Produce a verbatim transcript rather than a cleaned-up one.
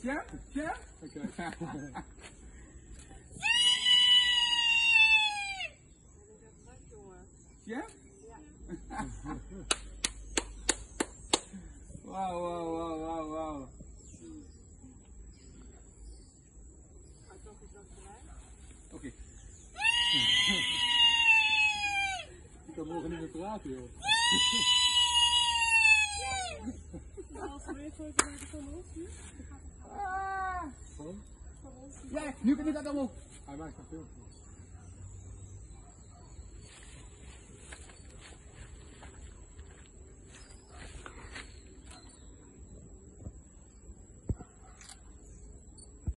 Chef? Chef? Oké. Chef? Wauw, wauw, wauw, wauw, wauw. Oké. Ik kan morgen niet meer praten, joh. Ja, nu kan ik dat allemaal. Hij maakt een filmpje.